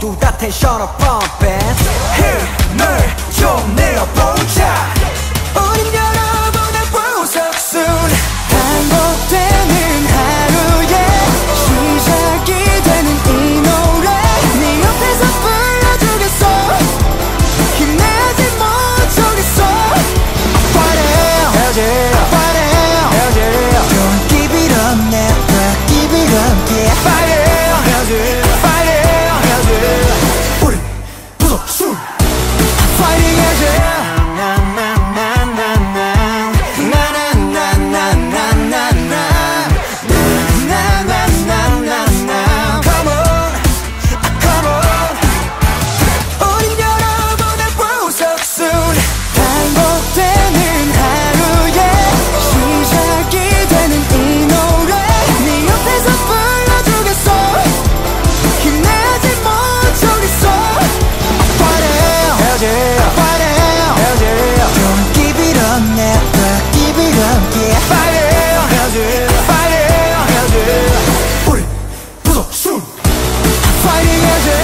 모두 다 텐션을 pumping 힘을 좀 내어보자. 우린 여러분의 보석 soon. 반복되는 하루의 시작이 되는 이 노래 네 옆에서 불러주겠어. 힘내지 못하겠어. Fight it, fight it, don't give it up, never give it up, yeah. Fight it, fight it, 우리 보석 soon. Fighting it. Fighting as